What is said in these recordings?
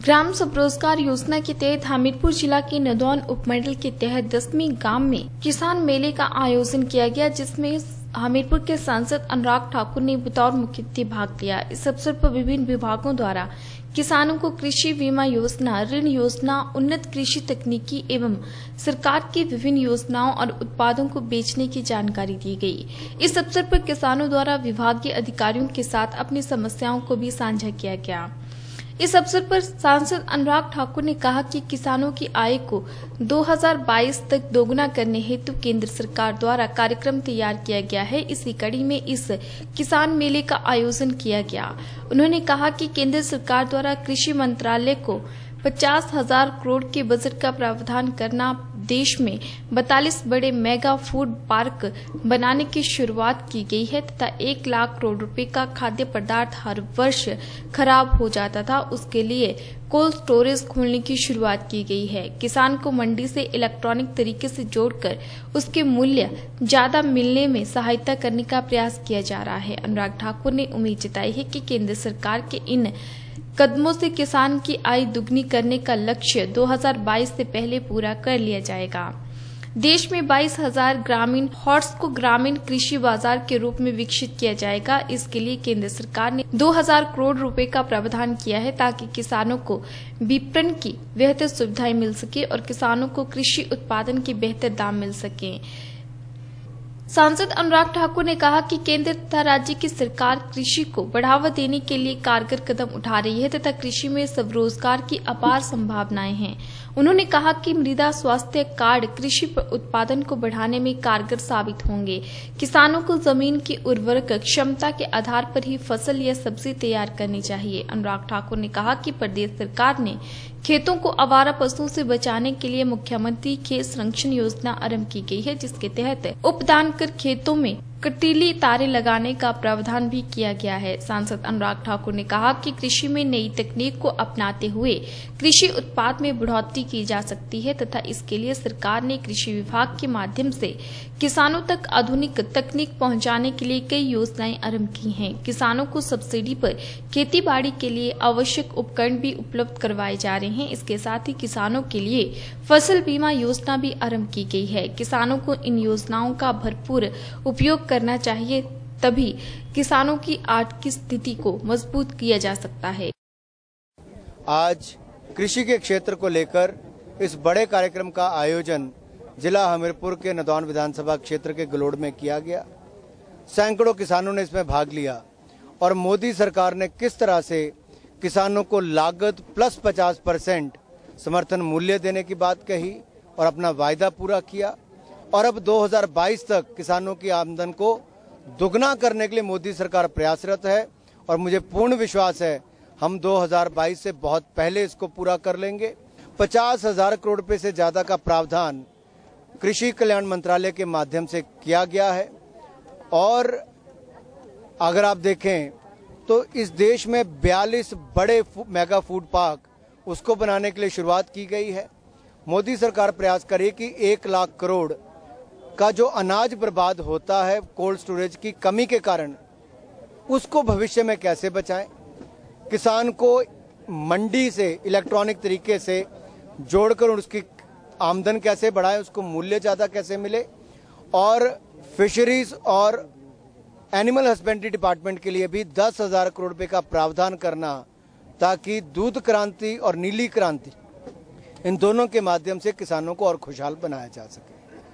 ग्राम स्वरोजगार योजना के तहत हमीरपुर जिला के नदौन उपमंडल के तहत 10वीं गांव में किसान मेले का आयोजन किया गया, जिसमें हमीरपुर के सांसद अनुराग ठाकुर ने बतौर मुख्य अतिथि भाग लिया। इस अवसर पर विभिन्न विभागों द्वारा किसानों को कृषि बीमा योजना, ऋण योजना, उन्नत कृषि तकनीकी एवं सरकार की विभिन्न योजनाओं और उत्पादों को बेचने की जानकारी दी गई। इस अवसर पर किसानों द्वारा विभागीय अधिकारियों के साथ अपनी समस्याओं को भी साझा किया गया। इस अवसर पर सांसद अनुराग ठाकुर ने कहा कि किसानों की आय को 2022 तक दोगुना करने हेतु केंद्र सरकार द्वारा कार्यक्रम तैयार किया गया है। इसी कड़ी में इस किसान मेले का आयोजन किया गया। उन्होंने कहा कि केंद्र सरकार द्वारा कृषि मंत्रालय को 50,000 करोड़ के बजट का प्रावधान करना, देश में 42 बड़े मेगा फूड पार्क बनाने की शुरुआत की गई है तथा 1 लाख करोड़ रुपए का खाद्य पदार्थ हर वर्ष खराब हो जाता था, उसके लिए कोल्ड स्टोरेज खोलने की शुरुआत की गई है। किसान को मंडी से इलेक्ट्रॉनिक तरीके से जोड़कर उसके मूल्य ज्यादा मिलने में सहायता करने का प्रयास किया जा रहा है। अनुराग ठाकुर ने उम्मीद जताई है कि केंद्र सरकार के इन कदमों से किसान की आय दुगनी करने का लक्ष्य 2022 से पहले पूरा कर लिया जाएगा। देश में 22,000 ग्रामीण हॉट्स को ग्रामीण कृषि बाजार के रूप में विकसित किया जाएगा। इसके लिए केंद्र सरकार ने 2,000 करोड़ रुपए का प्रावधान किया है ताकि किसानों को विपणन की बेहतर सुविधाएं मिल सके और किसानों को कृषि उत्पादन के बेहतर दाम मिल सके। सांसद अनुराग ठाकुर ने कहा कि केंद्र तथा राज्य की सरकार कृषि को बढ़ावा देने के लिए कारगर कदम उठा रही है तथा कृषि में स्वरोजगार की अपार संभावनाएं हैं। उन्होंने कहा कि मृदा स्वास्थ्य कार्ड कृषि उत्पादन को बढ़ाने में कारगर साबित होंगे। किसानों को जमीन की उर्वरक क्षमता के आधार पर ही फसल या सब्जी तैयार करनी चाहिए। अनुराग ठाकुर ने कहा कि प्रदेश सरकार ने खेतों को आवारा पशुओं से बचाने के लिए मुख्यमंत्री खेत संरक्षण योजना आरंभ की गई है, जिसके तहत उपदान कर खेतों में कटीली तारें लगाने का प्रावधान भी किया गया है। सांसद अनुराग ठाकुर ने कहा कि कृषि में नई तकनीक को अपनाते हुए कृषि उत्पाद में बढ़ोतरी की जा सकती है तथा इसके लिए सरकार ने कृषि विभाग के माध्यम से किसानों तक आधुनिक तकनीक पहुंचाने के लिए कई योजनाएं आरंभ की हैं। किसानों को सब्सिडी पर खेती बाड़ी के लिए आवश्यक उपकरण भी उपलब्ध करवाए जा रहे हैं। इसके साथ ही किसानों के लिए फसल बीमा योजना भी आरंभ की गई है। किसानों को इन योजनाओं का भरपूर उपयोग करना चाहिए, तभी किसानों की आर्थिक स्थिति को मजबूत किया जा सकता है। आज कृषि के क्षेत्र को लेकर इस बड़े कार्यक्रम का आयोजन जिला हमीरपुर के नदौन विधानसभा क्षेत्र के गलोड़ में किया गया। सैकड़ों किसानों ने इसमें भाग लिया और मोदी सरकार ने किस तरह से किसानों को लागत प्लस 50% समर्थन मूल्य देने की बात कही और अपना वायदा पूरा किया और अब 2022 तक किसानों की आमदन को दुगना करने के लिए मोदी सरकार प्रयासरत है और मुझे पूर्ण विश्वास है हम 2022 से बहुत पहले इसको पूरा कर लेंगे। 50,000 करोड़ रुपए से ज्यादा का प्रावधान कृषि कल्याण मंत्रालय के माध्यम से किया गया है और अगर आप देखें तो इस देश में 42 बड़े मेगा फूड पार्क उसको बनाने के लिए शुरुआत की गई है। मोदी सरकार प्रयास करे कि 1 लाख करोड़ का जो अनाज बर्बाद होता है कोल्ड स्टोरेज की कमी के कारण, उसको भविष्य में कैसे बचाएं, किसान को मंडी से इलेक्ट्रॉनिक तरीके से जोड़कर उसकी आमदन कैसे बढ़ाएं, उसको मूल्य ज़्यादा कैसे मिले और फिशरीज और एनिमल हस्बेंड्री डिपार्टमेंट के लिए भी 10,000 करोड़ रुपए का प्रावधान करना ताकि दूध क्रांति और नीली क्रांति इन दोनों के माध्यम से किसानों को और खुशहाल बनाया जा सके।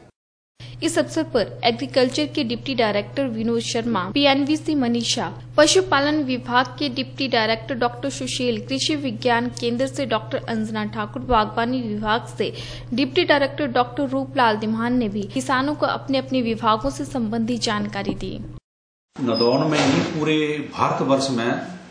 इस अवसर पर एग्रीकल्चर के deputy director Vinod Sharma, PNVC Manisha, पशुपालन विभाग के डिप्टी डायरेक्टर डॉक्टर सुशील, कृषि विज्ञान केंद्र से डॉक्टर अंजना ठाकुर, बागवानी विभाग से deputy director doctor Ruplal Dhiman ने भी किसानों को अपने अपने विभागों से संबंधित जानकारी दी। नदौन में ही पूरे भारतवर्ष में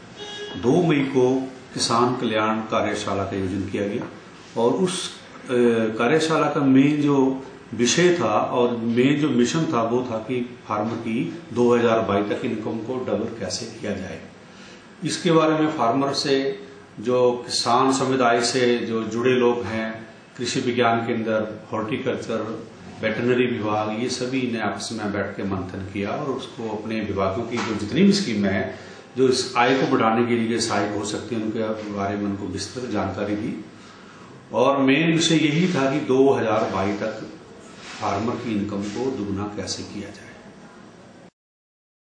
2 मई को किसान कल्याण कार्यशाला का आयोजन किया गया और उस कार्यशाला का मेन जो विषय था और मेन जो मिशन था वो था कि फार्मर की 2022 तक इनकम को डबल कैसे किया जाए। इसके बारे में फार्मर से, जो किसान समुदाय से जो जुड़े लोग हैं, कृषि विज्ञान केंद्र, हॉर्टिकल्चर, वेटरनरी विभाग, ये सभी ने आपस में बैठ के मंथन किया और उसको अपने विभागों की जो जितनी भी स्कीमें हैं जो इस आय को बढ़ाने के लिए सहायक हो सकते हैं उनके बारे में उनको विस्तृत जानकारी दी। और मेन विषय यही था कि 2022 तक फार्मर की इनकम को दुगना कैसे किया जाए।